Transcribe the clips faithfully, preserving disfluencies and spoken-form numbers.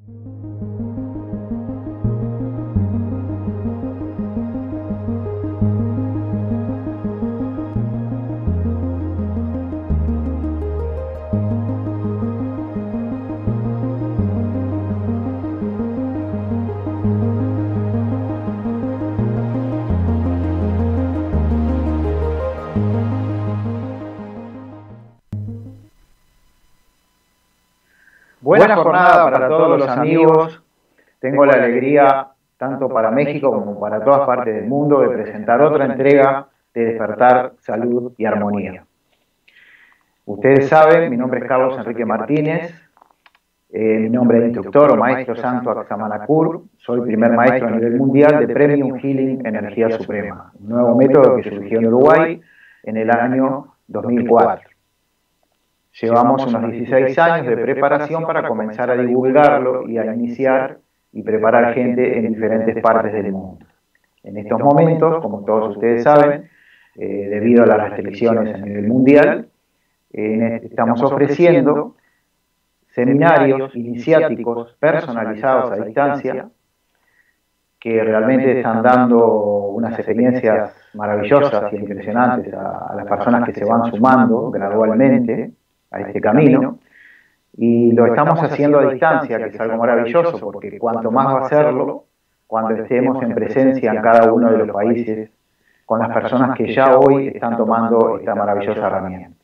Buena jornada para todos los amigos. Tengo la alegría, tanto para México como para todas partes del mundo, de presentar otra entrega de Despertar Salud y Armonía. Ustedes saben, mi nombre es Carlos Enrique Martínez, eh, mi nombre es instructor o maestro Santo Axamanakur, soy primer maestro a nivel mundial de Premium Healing Energía Suprema, un nuevo método que surgió en Uruguay en el año dos mil cuatro. Llevamos unos dieciséis años de preparación para comenzar a divulgarlo y a iniciar y preparar gente en diferentes partes del mundo. En estos momentos, como todos ustedes saben, eh, debido a las restricciones a nivel mundial, eh, estamos ofreciendo seminarios iniciáticos personalizados a distancia que realmente están dando unas experiencias maravillosas y impresionantes a, a las personas que se van sumando gradualmente a este camino, y lo estamos haciendo a distancia, que es algo maravilloso, porque cuanto más va a hacerlo, cuando estemos en presencia en cada uno de los países, con las personas que ya hoy están tomando esta maravillosa herramienta.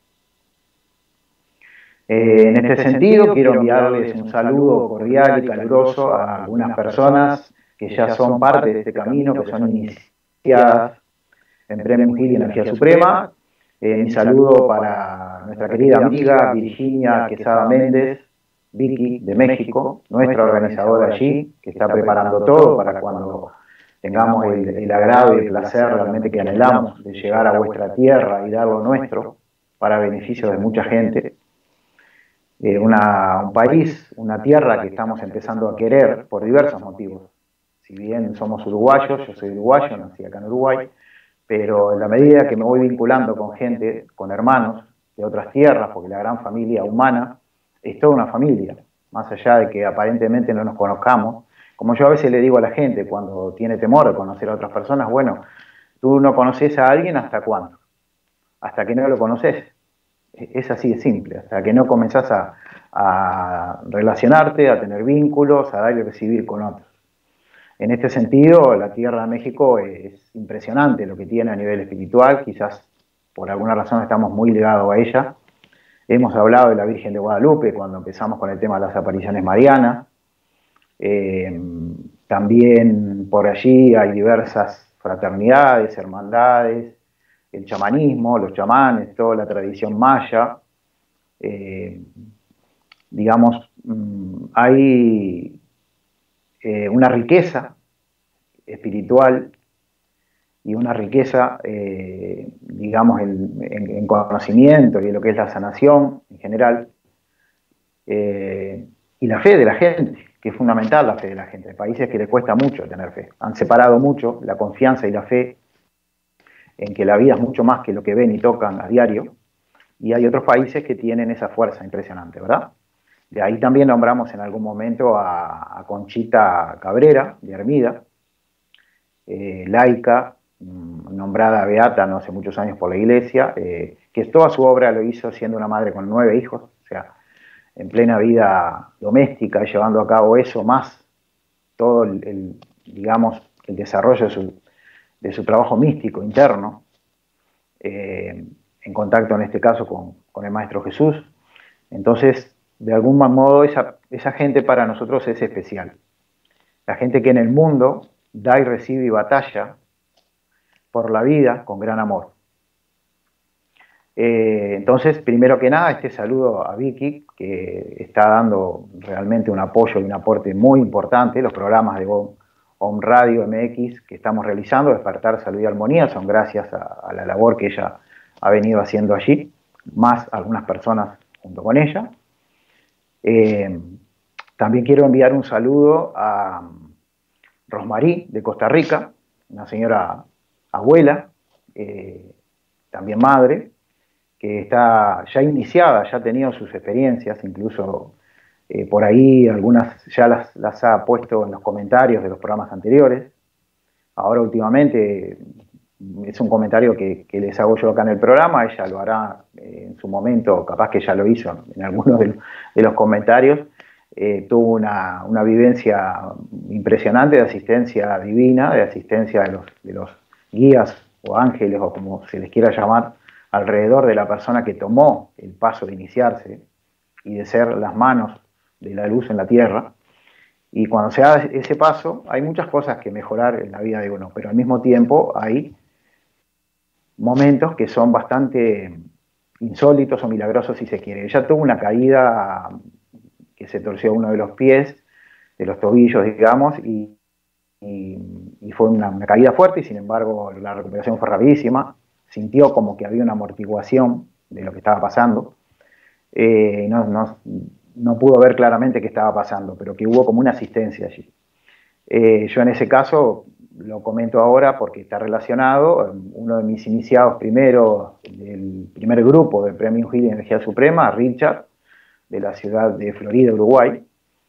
Eh, en este sentido, quiero enviarles un saludo cordial y caluroso a algunas personas que ya son parte de este camino, que son iniciadas en Premium Healing Energía Suprema. Eh, mi saludo para nuestra querida amiga Virginia Quesada Méndez, Vicky, de México, nuestra organizadora allí, que está preparando todo para cuando tengamos el, el agrado y el placer realmente que anhelamos de llegar a vuestra tierra y dar lo nuestro para beneficio de mucha gente. Eh, una, un país, una tierra que estamos empezando a querer por diversos motivos. Si bien somos uruguayos, yo soy uruguayo, nací acá en Uruguay, pero en la medida que me voy vinculando con gente, con hermanos de otras tierras, porque la gran familia humana es toda una familia, más allá de que aparentemente no nos conozcamos. Como yo a veces le digo a la gente cuando tiene temor de conocer a otras personas, bueno, tú no conoces a alguien ¿hasta cuándo? Hasta que no lo conoces. Es así de simple, hasta que no comenzás a, a relacionarte, a tener vínculos, a dar y recibir con otros. En este sentido, la Tierra de México es impresionante lo que tiene a nivel espiritual, quizás por alguna razón estamos muy ligados a ella. Hemos hablado de la Virgen de Guadalupe cuando empezamos con el tema de las apariciones marianas. Eh, también por allí hay diversas fraternidades, hermandades, el chamanismo, los chamanes, toda la tradición maya. Eh, digamos, hay Eh, una riqueza espiritual y una riqueza, eh, digamos, en, en, en conocimiento y en lo que es la sanación en general, eh, y la fe de la gente, que es fundamental la fe de la gente. Hay países que les cuesta mucho tener fe, han separado mucho la confianza y la fe en que la vida es mucho más que lo que ven y tocan a diario, y hay otros países que tienen esa fuerza impresionante, ¿verdad? De ahí también nombramos en algún momento a, a Conchita Cabrera, de Hermida, eh, laica, mmm, nombrada beata no hace muchos años por la iglesia, eh, que toda su obra lo hizo siendo una madre con nueve hijos, o sea, en plena vida doméstica, llevando a cabo eso, más todo el, el digamos, el desarrollo de su, de su trabajo místico interno, eh, en contacto en este caso con, con el Maestro Jesús. Entonces, de algún modo, esa, esa gente para nosotros es especial. La gente que en el mundo da y recibe y batalla por la vida con gran amor. Eh, entonces, primero que nada, este saludo a Vicky, que está dando realmente un apoyo y un aporte muy importante. Los programas de Om Radio M X que estamos realizando, Despertar Salud y Armonía, son gracias a, a la labor que ella ha venido haciendo allí, más algunas personas junto con ella. Eh, también quiero enviar un saludo a Rosmarí de Costa Rica, una señora abuela, eh, también madre, que está ya iniciada, ya ha tenido sus experiencias, incluso Eh, por ahí algunas ya las, las ha puesto en los comentarios de los programas anteriores. Ahora últimamente es un comentario que, que les hago yo acá en el programa, ella lo hará eh, en su momento, capaz que ya lo hizo en algunos de, de los comentarios. Eh, tuvo una, una vivencia impresionante de asistencia divina, de asistencia de los, de los guías o ángeles o como se les quiera llamar, alrededor de la persona que tomó el paso de iniciarse y de ser las manos de la luz en la tierra. Y cuando se da ese paso, hay muchas cosas que mejorar en la vida de uno, pero al mismo tiempo hay momentos que son bastante insólitos o milagrosos, si se quiere. Ella tuvo una caída que se torció uno de los pies, de los tobillos, digamos, y, y, y fue una, una caída fuerte, y sin embargo la recuperación fue rapidísima. Sintió como que había una amortiguación de lo que estaba pasando. Eh, no, no, no pudo ver claramente qué estaba pasando, pero que hubo como una asistencia allí. Eh, yo en ese caso lo comento ahora porque está relacionado. Uno de mis iniciados primero, del primer grupo del Premio Healing Energía Suprema, Richard, de la ciudad de Florida, Uruguay.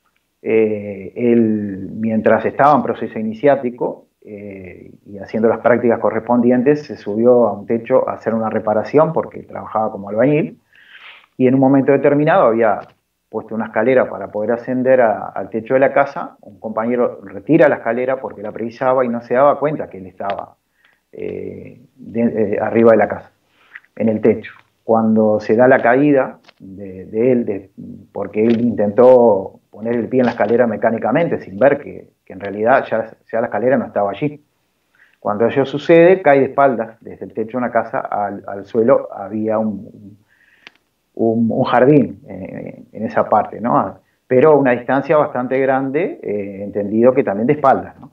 Eh, él, mientras estaba en proceso iniciático eh, y haciendo las prácticas correspondientes, se subió a un techo a hacer una reparación porque trabajaba como albañil, y en un momento determinado había puesto una escalera para poder ascender a, al techo de la casa. Un compañero retira la escalera porque la precisaba y no se daba cuenta que él estaba eh, de, eh, arriba de la casa, en el techo. Cuando se da la caída de, de él, de, porque él intentó poner el pie en la escalera mecánicamente sin ver que, que en realidad ya, ya la escalera no estaba allí. Cuando ello sucede, cae de espaldas desde el techo de una casa al, al suelo. Había un, un, un jardín eh, en esa parte, ¿no? Pero a una distancia bastante grande, eh, entendido que también de espaldas, ¿no?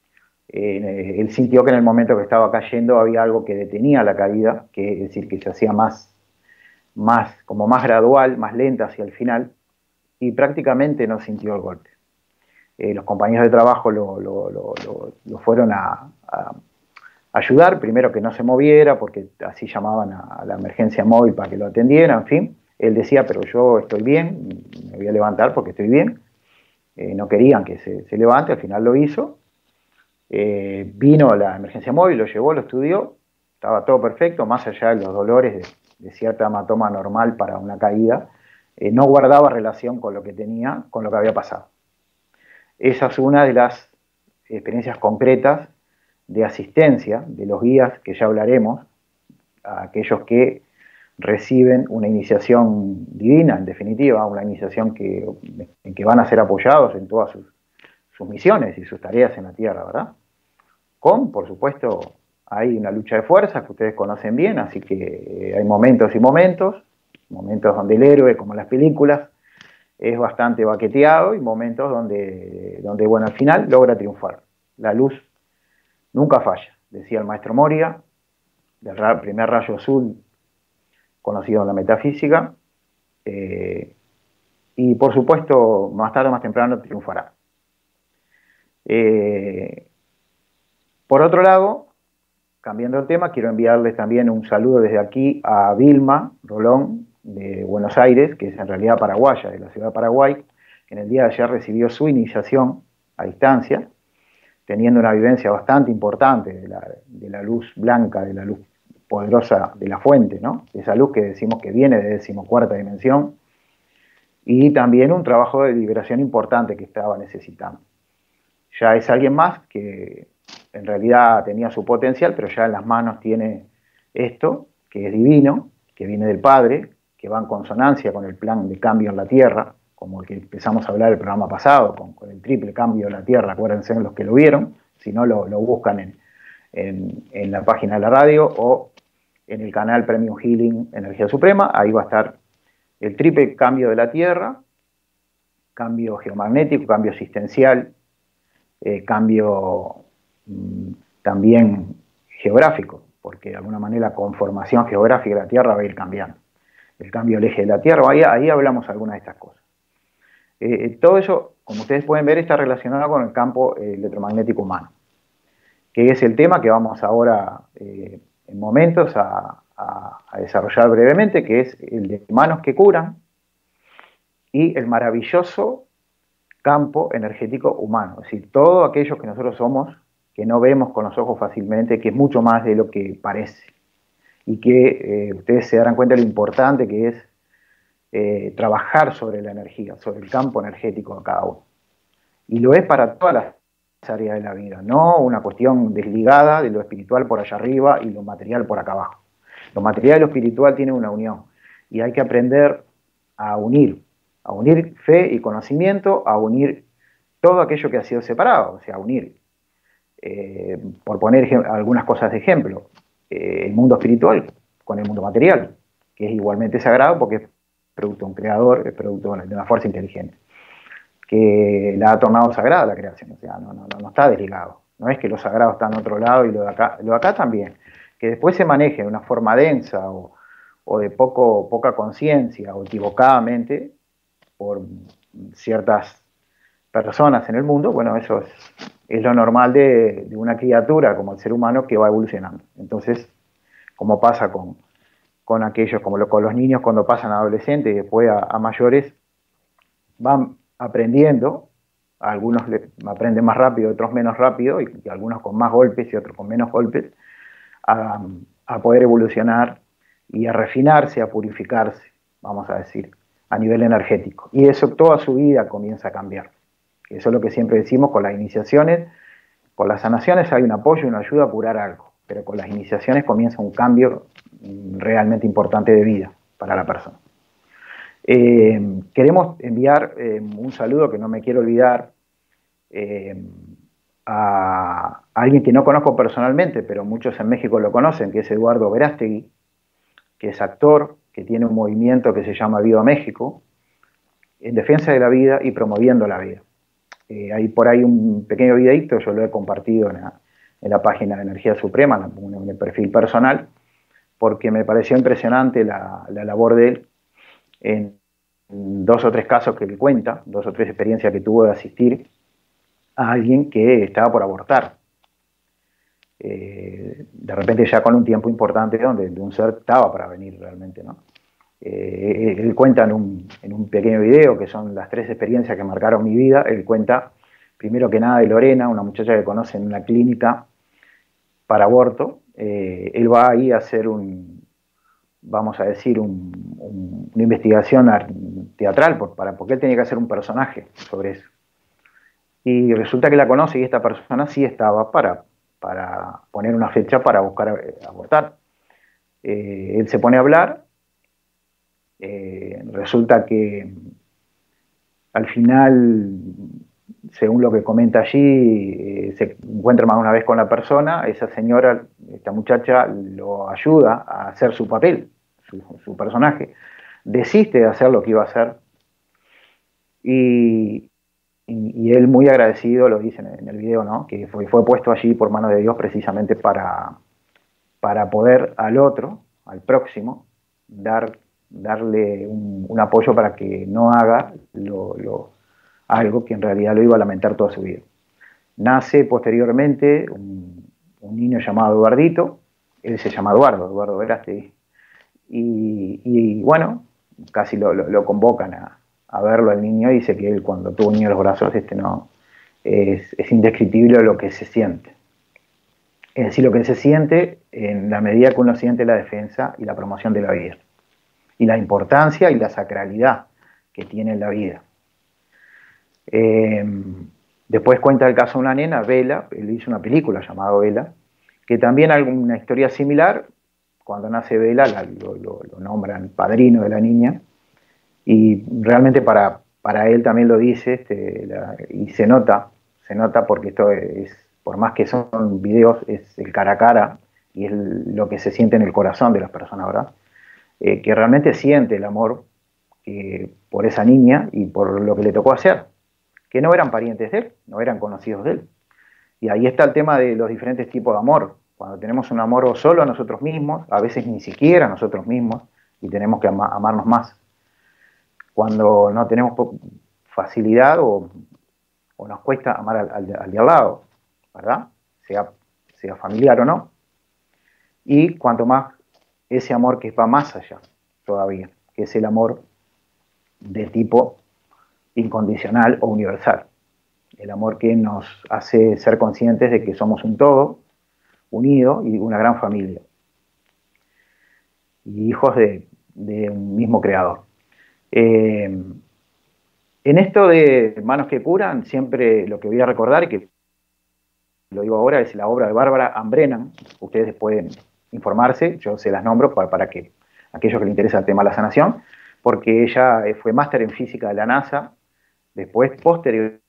Eh, él sintió que en el momento que estaba cayendo había algo que detenía la caída, que es decir, que se hacía más, más, como más gradual, más lenta hacia el final, y prácticamente no sintió el golpe. Eh, los compañeros de trabajo lo, lo, lo, lo, lo fueron a, a ayudar, primero que no se moviera, porque así llamaban a, a la emergencia móvil para que lo atendieran, en fin. Él decía, pero yo estoy bien, me voy a levantar porque estoy bien. Eh, no querían que se, se levante, al final lo hizo. Eh, vino la emergencia móvil, lo llevó, lo estudió, estaba todo perfecto, más allá de los dolores de, de cierta hematoma normal para una caída. Eh, no guardaba relación con lo que tenía, con lo que había pasado. Esa es una de las experiencias concretas de asistencia de los guías, que ya hablaremos, a aquellos que reciben una iniciación divina, en definitiva, una iniciación que, en que van a ser apoyados en todas sus, sus misiones y sus tareas en la Tierra, ¿verdad? Con, por supuesto, hay una lucha de fuerzas que ustedes conocen bien, así que hay momentos y momentos, momentos donde el héroe, como en las películas, es bastante baqueteado, y momentos donde, donde, bueno, al final logra triunfar. La luz nunca falla, decía el maestro Moria, del primer rayo azul conocido en la metafísica, eh, y por supuesto, más tarde o más temprano triunfará. Eh, por otro lado, cambiando el tema, quiero enviarles también un saludo desde aquí a Vilma Rolón, de Buenos Aires, que es en realidad paraguaya, de la ciudad de Paraguay, que en el día de ayer recibió su iniciación a distancia, teniendo una vivencia bastante importante de la, de la luz blanca, de la luz poderosa de la fuente, ¿no? Esa luz que decimos que viene de decimocuarta dimensión, y también un trabajo de liberación importante que estaba necesitando. Ya es alguien más que en realidad tenía su potencial, pero ya en las manos tiene esto, que es divino, que viene del Padre, que va en consonancia con el plan de cambio en la Tierra, como el que empezamos a hablar el programa pasado, con, con el triple cambio de la Tierra. Acuérdense los que lo vieron, si no lo, lo buscan en, en, en la página de la radio o en el canal Premium Healing Energía Suprema. Ahí va a estar el triple cambio de la Tierra, cambio geomagnético, cambio asistencial, eh, cambio mmm, también geográfico, porque de alguna manera la conformación geográfica de la Tierra va a ir cambiando. El cambio del eje de la Tierra, ahí, ahí hablamos algunas de estas cosas. Eh, todo eso, como ustedes pueden ver, está relacionado con el campo eh, electromagnético humano, que es el tema que vamos ahora eh, en momentos a, a, a desarrollar brevemente, que es el de manos que curan, y el maravilloso campo energético humano, es decir, todo aquello que nosotros somos, que no vemos con los ojos fácilmente, que es mucho más de lo que parece, y que eh, ustedes se darán cuenta de lo importante que es eh, trabajar sobre la energía, sobre el campo energético de cada uno. Y lo es para todas las áreas de la vida, no una cuestión desligada de lo espiritual por allá arriba y lo material por acá abajo. Lo material y lo espiritual tienen una unión, y hay que aprender a unir, a unir fe y conocimiento, a unir todo aquello que ha sido separado, o sea, a unir, eh, por poner algunas cosas de ejemplo, eh, el mundo espiritual con el mundo material, que es igualmente sagrado porque es producto de un creador, es producto de una fuerza inteligente, que la ha tornado sagrada la creación, o sea, no, no, no está desligado. No es que lo sagrado está en otro lado y lo de acá, lo de acá también. Que después se maneje de una forma densa o, o de poco, poca conciencia o equivocadamente por ciertas personas en el mundo, bueno, eso es, es lo normal de, de una criatura como el ser humano que va evolucionando. Entonces, como pasa con, con aquellos, como lo, con los niños cuando pasan a adolescentes y después a, a mayores, van aprendiendo, algunos le, aprenden más rápido, otros menos rápido, y, y algunos con más golpes y otros con menos golpes, a, a poder evolucionar y a refinarse, a purificarse, vamos a decir, a nivel energético. Y eso toda su vida comienza a cambiar. Eso es lo que siempre decimos con las iniciaciones. Con las sanaciones hay un apoyo y una ayuda a curar algo, pero con las iniciaciones comienza un cambio realmente importante de vida para la persona. Eh, queremos enviar eh, un saludo que no me quiero olvidar eh, a, a alguien que no conozco personalmente, pero muchos en México lo conocen, que es Eduardo Verástegui, que es actor, que tiene un movimiento que se llama Viva México, en defensa de la vida y promoviendo la vida. Eh, hay por ahí un pequeño videito, yo lo he compartido en la, en la página de Energía Suprema, en, en el perfil personal, porque me pareció impresionante la, la labor de él en dos o tres casos que él cuenta, dos o tres experiencias que tuvo de asistir a alguien que estaba por abortar. Eh, de repente ya con un tiempo importante donde un ser estaba para venir realmente, ¿no? Eh, él cuenta en un, en un pequeño video, que son las tres experiencias que marcaron mi vida. Él cuenta, primero que nada, de Lorena, una muchacha que conoce en una clínica para aborto. Eh, él va ahí a hacer un, vamos a decir, un, un, una investigación teatral, por, para, porque él tenía que hacer un personaje sobre eso. Y resulta que la conoce y esta persona sí estaba para, para poner una fecha para buscar abortar. Eh, él se pone a hablar. Eh, resulta que al final, según lo que comenta allí, eh, se encuentra más una vez con la persona, esa señora, esta muchacha, lo ayuda a hacer su papel, su, su personaje, desiste de hacer lo que iba a hacer y, y, y él muy agradecido, lo dice en el video, ¿no? Que fue, fue puesto allí por mano de Dios precisamente para, para poder al otro, al próximo, dar darle un, un apoyo para que no haga lo, lo, algo que en realidad lo iba a lamentar toda su vida. Nace posteriormente un, un niño llamado Eduardito, él se llama Eduardo, Eduardo Verástegui, y, y bueno, casi lo, lo, lo convocan a, a verlo al niño, y dice que él cuando tuvo un niño en los brazos, este no, es, es indescriptible lo que se siente. Es decir, lo que se siente en la medida que uno siente la defensa y la promoción de la vida, y la importancia y la sacralidad que tiene en la vida. Eh, después cuenta el caso de una nena, Vela, él hizo una película llamada Vela, que también hay una historia similar. Cuando nace Vela la, lo, lo, lo nombran padrino de la niña, y realmente para, para él también lo dice, este, la, y se nota, se nota porque esto es, por más que son videos, es el cara a cara, y es lo que se siente en el corazón de las personas, ¿verdad? Eh, que realmente siente el amor eh, por esa niña y por lo que le tocó hacer, que no eran parientes de él, no eran conocidos de él. Y ahí está el tema de los diferentes tipos de amor. Cuando tenemos un amor solo a nosotros mismos, a veces ni siquiera a nosotros mismos, y tenemos que ama amarnos más. Cuando no tenemos facilidad o, o nos cuesta amar al, al, al de al lado, ¿verdad? Sea, sea familiar o no. Y cuanto más ese amor que va más allá todavía, que es el amor de tipo incondicional o universal. El amor que nos hace ser conscientes de que somos un todo, unido y una gran familia. Y hijos de, de un mismo creador. Eh, en esto de Manos que Curan, siempre lo que voy a recordar, y que lo digo ahora, es la obra de Bárbara Ambrenan. Ustedes pueden informarse, yo se las nombro para, para que aquellos que les interesa el tema de la sanación, porque ella fue máster en física de la NASA, después, posteriormente,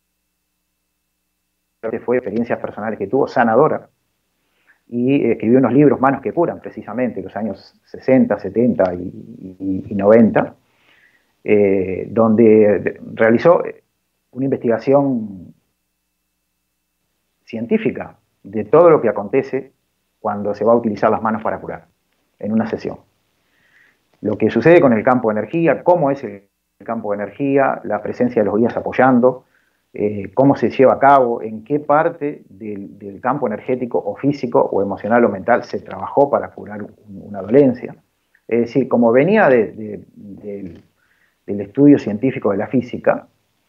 fue experiencias personales que tuvo, sanadora, y escribió unos libros, Manos que Curan, precisamente, en los años sesenta, setenta y, y, y noventa, eh, donde realizó una investigación científica de todo lo que acontece cuando se va a utilizar las manos para curar, en una sesión. Lo que sucede con el campo de energía, cómo es el campo de energía, la presencia de los guías apoyando, eh, cómo se lleva a cabo, en qué parte del, del campo energético o físico o emocional o mental se trabajó para curar un, una dolencia. Es decir, como venía de, de, de, del estudio científico de la física,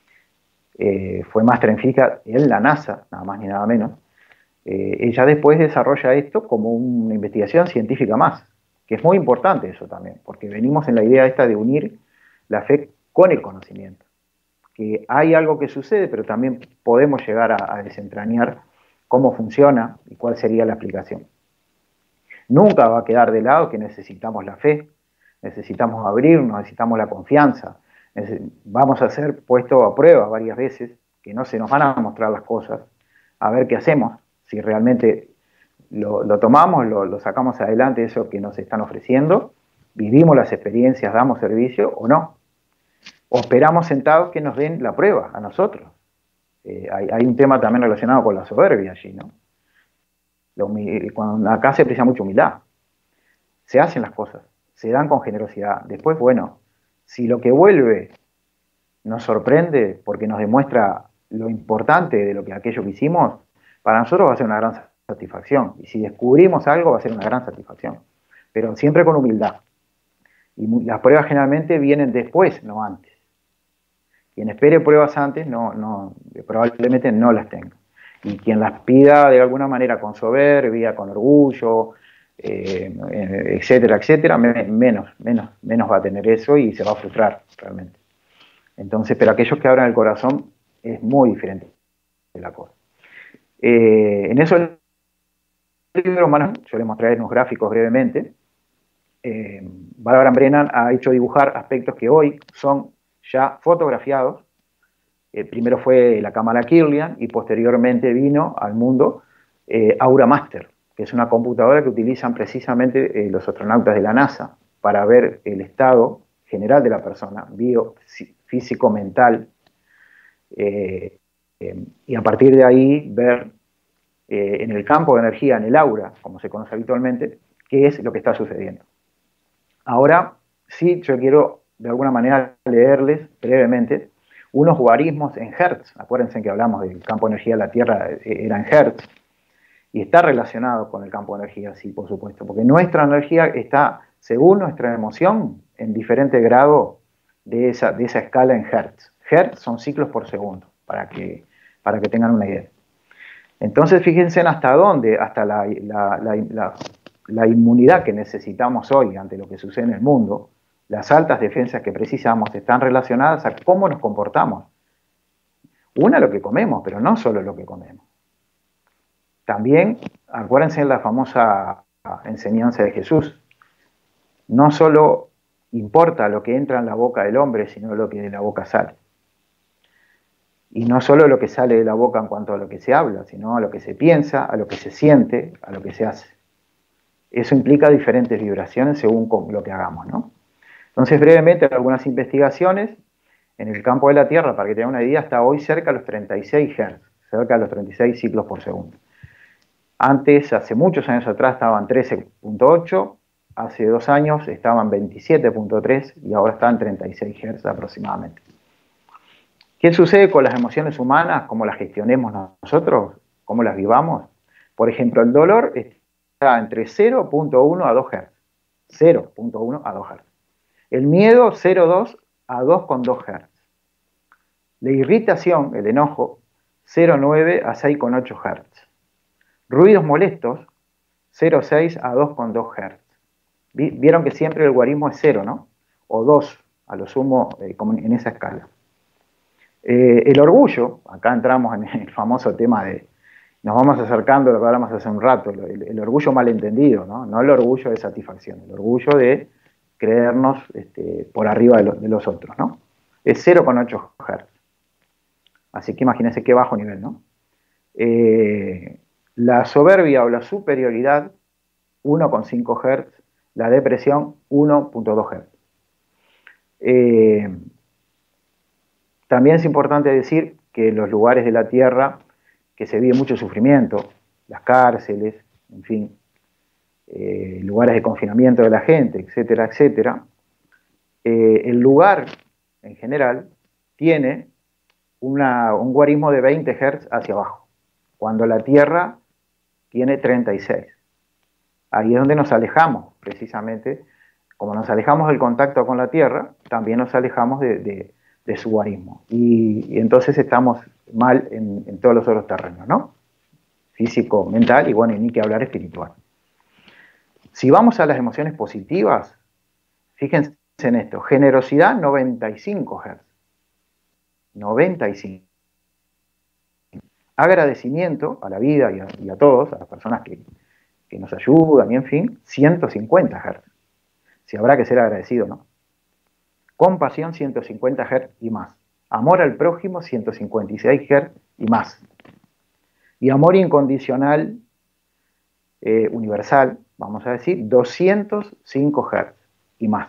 eh, fue máster en física en la NASA, nada más ni nada menos, eh, ella después desarrolla esto como una investigación científica más, que es muy importante eso también, porque venimos en la idea esta de unir la fe con el conocimiento. Que hay algo que sucede, pero también podemos llegar a, a desentrañar cómo funciona y cuál sería la aplicación. Nunca va a quedar de lado que necesitamos la fe, necesitamos abrirnos, necesitamos la confianza, vamos a ser puestos a prueba varias veces, que no se nos van a mostrar las cosas, a ver qué hacemos, si realmente lo, lo tomamos, lo, lo sacamos adelante, eso que nos están ofreciendo, vivimos las experiencias, damos servicio o no. O esperamos sentados que nos den la prueba a nosotros. Eh, hay, hay un tema también relacionado con la soberbia allí, ¿no? La cuando acá se aprecia mucha humildad. Se hacen las cosas, se dan con generosidad. Después, bueno, si lo que vuelve nos sorprende porque nos demuestra lo importante de lo que aquello que hicimos, para nosotros va a ser una gran satisfacción. Y si descubrimos algo, va a ser una gran satisfacción. Pero siempre con humildad. Y las pruebas generalmente vienen después, no antes. Quien espere pruebas antes, no, no, probablemente no las tenga. Y quien las pida de alguna manera con soberbia, con orgullo, eh, etcétera, etcétera, menos, menos, menos va a tener eso y se va a frustrar realmente. Entonces, pero aquellos que abran el corazón es muy diferente de la cosa. Eh, en eso el libro, bueno, yo les mostraré unos gráficos brevemente. Eh, Bárbara Brennan ha hecho dibujar aspectos que hoy son ya fotografiados. Eh, primero fue la cámara Kirlian y posteriormente vino al mundo eh, Aura Master, que es una computadora que utilizan precisamente eh, los astronautas de la NASA para ver el estado general de la persona, bio, físico, mental, eh, eh, y a partir de ahí ver eh, en el campo de energía, en el aura, como se conoce habitualmente, qué es lo que está sucediendo. Ahora sí, yo quiero de alguna manera leerles brevemente unos guarismos en Hertz. Acuérdense que hablamos del campo de energía de la Tierra, era en Hertz, y está relacionado con el campo de energía, sí, por supuesto, porque nuestra energía está, según nuestra emoción, en diferente grado de esa, de esa escala en Hertz. Hertz son ciclos por segundo, para que, para que tengan una idea. Entonces, fíjense en hasta dónde, hasta la, la, la, la, la inmunidad que necesitamos hoy ante lo que sucede en el mundo, las altas defensas que precisamos están relacionadas a cómo nos comportamos. Una, lo que comemos, pero no solo lo que comemos. También, acuérdense de la famosa enseñanza de Jesús. No solo importa lo que entra en la boca del hombre, sino lo que de la boca sale. Y no solo lo que sale de la boca en cuanto a lo que se habla, sino a lo que se piensa, a lo que se siente, a lo que se hace. Eso implica diferentes vibraciones según lo que hagamos, ¿no? Entonces, brevemente, algunas investigaciones en el campo de la Tierra, para que tengan una idea, hasta hoy cerca de los treinta y seis Hz, cerca de los treinta y seis ciclos por segundo. Antes, hace muchos años atrás, estaban trece punto ocho, hace dos años estaban veintisiete punto tres y ahora están treinta y seis Hz aproximadamente. ¿Qué sucede con las emociones humanas? ¿Cómo las gestionemos nosotros? ¿Cómo las vivamos? Por ejemplo, el dolor está entre cero punto uno a dos Hz. cero punto uno a dos Hz. El miedo, cero punto dos a dos coma dos Hz. La irritación, el enojo, cero coma nueve a seis coma ocho Hz. Ruidos molestos, cero coma seis a dos coma dos Hz. Vieron que siempre el guarismo es cero, ¿no? O dos, a lo sumo, eh, como en esa escala. Eh, el orgullo, acá entramos en el famoso tema de, nos vamos acercando a lo que hablamos hace un rato, el, el orgullo malentendido, ¿no? No el orgullo de satisfacción, el orgullo de creernos este, por arriba de, lo, de los otros, ¿no? Es cero coma ocho Hz. Así que imagínense qué bajo nivel, ¿no? Eh, la soberbia o la superioridad, uno coma cinco Hz. La depresión, uno coma dos Hz. Eh, también es importante decir que en los lugares de la Tierra que se vive mucho sufrimiento, las cárceles, en fin, eh, lugares de confinamiento de la gente, etcétera, etcétera, eh, el lugar en general tiene una, un guarismo de veinte Hz hacia abajo, cuando la Tierra tiene treinta y seis. Ahí es donde nos alejamos, precisamente, como nos alejamos del contacto con la Tierra, también nos alejamos de, de, de su guarismo. Y, y entonces estamos mal en, en todos los otros terrenos, ¿no? Físico, mental y, bueno, y ni que hablar espiritual. Si vamos a las emociones positivas, fíjense en esto, generosidad noventa y cinco Hz. noventa y cinco. Agradecimiento a la vida y a, y a todos, a las personas que, que nos ayudan y en fin, ciento cincuenta Hz. Si habrá que ser agradecido, ¿no? Compasión, ciento cincuenta Hz y más. Amor al prójimo, ciento cincuenta y seis Hz y más. Y amor incondicional, eh, universal, vamos a decir, doscientos cinco Hz y más.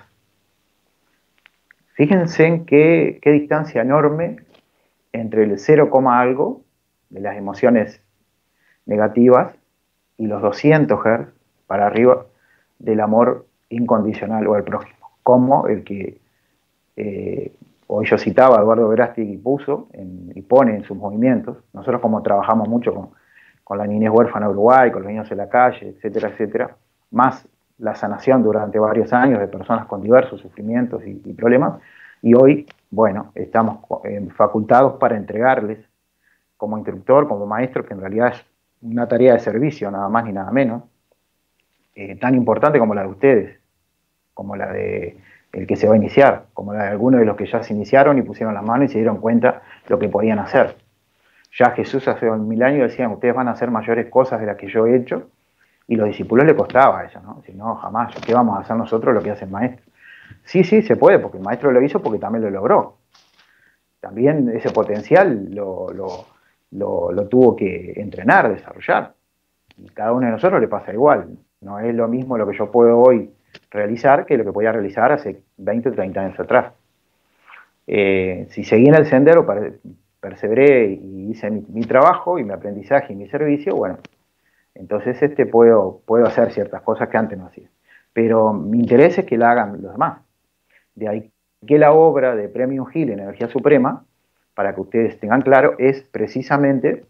Fíjense en qué, qué distancia enorme entre el cero, algo de las emociones negativas y los doscientos Hz para arriba del amor incondicional o al prójimo, como el que eh, hoy yo citaba a Eduardo Verástegui puso en, y pone en sus movimientos. Nosotros como trabajamos mucho con, con la niñez huérfana de Uruguay, con los niños en la calle, etcétera, etcétera, más la sanación durante varios años de personas con diversos sufrimientos y, y problemas, y hoy, bueno, estamos eh, facultados para entregarles como instructor, como maestro, que en realidad es una tarea de servicio, nada más ni nada menos, eh, tan importante como la de ustedes, como la de el que se va a iniciar, como la de algunos de los que ya se iniciaron y pusieron las manos y se dieron cuenta lo que podían hacer. Ya Jesús hace mil años decía, ustedes van a hacer mayores cosas de las que yo he hecho, y los discípulos le costaba eso, ¿no? Si no, jamás, ¿qué vamos a hacer nosotros lo que hace el maestro? Sí, sí, se puede, porque el maestro lo hizo porque también lo logró. También ese potencial lo, lo, lo, lo tuvo que entrenar, desarrollar. Y cada uno de nosotros le pasa igual. No es lo mismo lo que yo puedo hoy realizar que lo que podía realizar hace veinte o treinta años atrás. Eh, si seguí en el sendero, perseveré y hice mi, mi trabajo y mi aprendizaje y mi servicio, bueno, entonces este puedo, puedo hacer ciertas cosas que antes no hacía. Pero mi interés es que la hagan los demás. De ahí que la obra de Premio Gil en Energía Suprema, para que ustedes tengan claro, es precisamente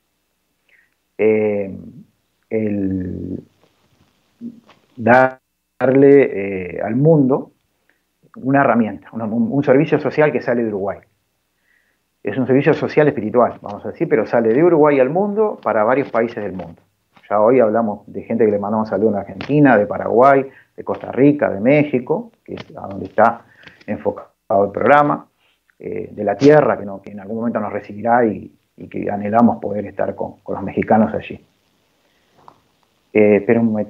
eh, el darle eh, al mundo una herramienta, un, un servicio social que sale de Uruguay. Es un servicio social espiritual, vamos a decir, pero sale de Uruguay al mundo para varios países del mundo. Ya hoy hablamos de gente que le mandamos saludos en Argentina, de Paraguay, de Costa Rica, de México, que es a donde está enfocado el programa, eh, de la tierra, que, no, que en algún momento nos recibirá y, y que anhelamos poder estar con, con los mexicanos allí. Eh, pero me,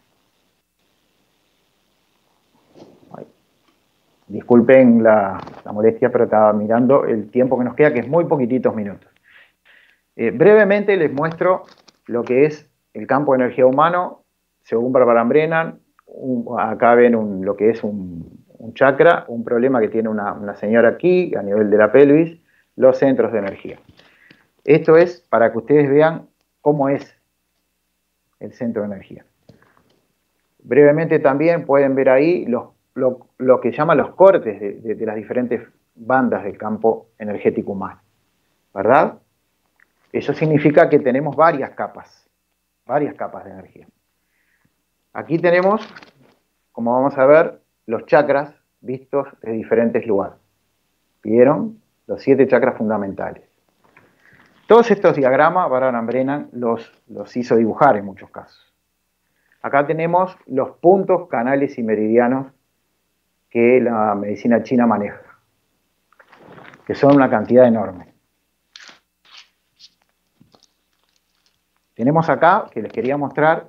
ay, disculpen la, la molestia, pero estaba mirando el tiempo que nos queda, que es muy poquititos minutos. Eh, brevemente les muestro lo que es el campo de energía humano, según Barbara Brennan. Un, acá ven un, lo que es un, un chakra, un problema que tiene una, una señora aquí, a nivel de la pelvis, los centros de energía. Esto es para que ustedes vean cómo es el centro de energía. Brevemente también pueden ver ahí los, lo, lo que llaman los cortes de, de, de las diferentes bandas del campo energético humano, ¿verdad? Eso significa que tenemos varias capas, varias capas de energía. Aquí tenemos, como vamos a ver, los chakras vistos de diferentes lugares. ¿Vieron? los siete chakras fundamentales. Todos estos diagramas, Barbara Brennan los, los hizo dibujar en muchos casos. Acá tenemos los puntos, canales y meridianos que la medicina china maneja, que son una cantidad enorme. Tenemos acá, que les quería mostrar,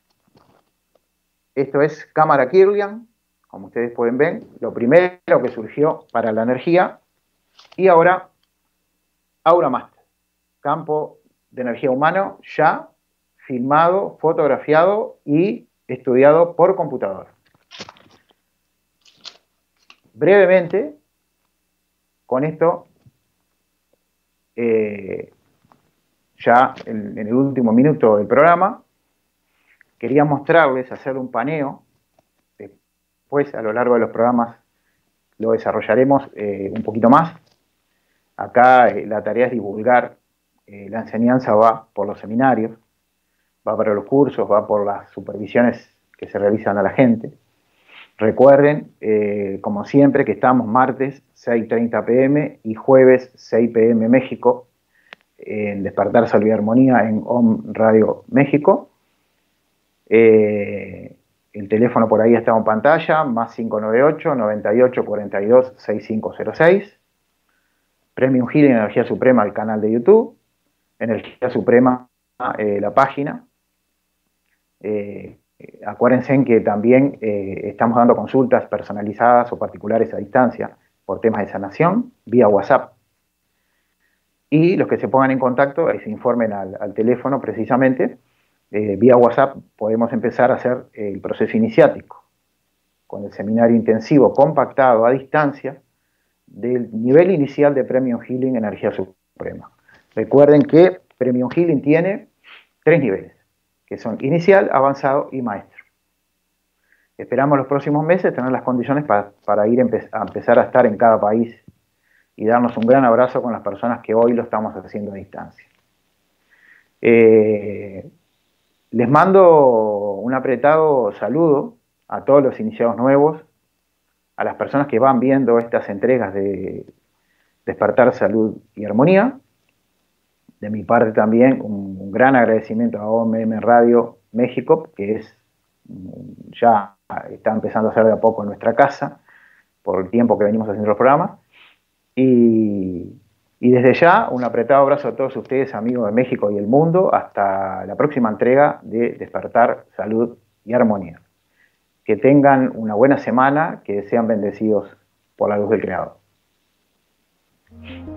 esto es cámara Kirlian, como ustedes pueden ver, lo primero que surgió para la energía, y ahora Aura Master, campo de energía humano ya filmado, fotografiado y estudiado por computadora. Brevemente, con esto, eh, ya en, en el último minuto del programa, quería mostrarles, hacer un paneo. Después, a lo largo de los programas, lo desarrollaremos eh, un poquito más. Acá eh, la tarea es divulgar, eh, la enseñanza va por los seminarios, va para los cursos, va por las supervisiones que se realizan a la gente. Recuerden, eh, como siempre, que estamos martes seis y treinta p m y jueves seis p m México, en Despertar Salud y Armonía en Om Radio México. Eh, el teléfono por ahí está en pantalla, más cinco nueve ocho, noventa y ocho, cuarenta y dos, sesenta y cinco cero seis. Premium Healing Energía Suprema, el canal de YouTube. Energía Suprema, eh, la página. Eh, acuérdense que también eh, estamos dando consultas personalizadas o particulares a distancia por temas de sanación, vía WhatsApp. Y los que se pongan en contacto y se informen al, al teléfono precisamente, eh, vía WhatsApp podemos empezar a hacer el proceso iniciático con el seminario intensivo compactado a distancia del nivel inicial de Premium Healing Energía Suprema. Recuerden que Premium Healing tiene tres niveles, que son inicial, avanzado y maestro. Esperamos los próximos meses tener las condiciones para, para ir empe a empezar a estar en cada país y darnos un gran abrazo con las personas que hoy lo estamos haciendo a distancia. Eh, les mando un apretado saludo a todos los iniciados nuevos, a las personas que van viendo estas entregas de Despertar Salud y Armonía. De mi parte también un, un gran agradecimiento a O M M Radio México, que es ya está empezando a ser de a poco en nuestra casa, por el tiempo que venimos haciendo los programas. Y, y desde ya, un apretado abrazo a todos ustedes, amigos de México y el mundo, hasta la próxima entrega de Despertar Salud y Armonía. Que tengan una buena semana, que sean bendecidos por la luz del Creador.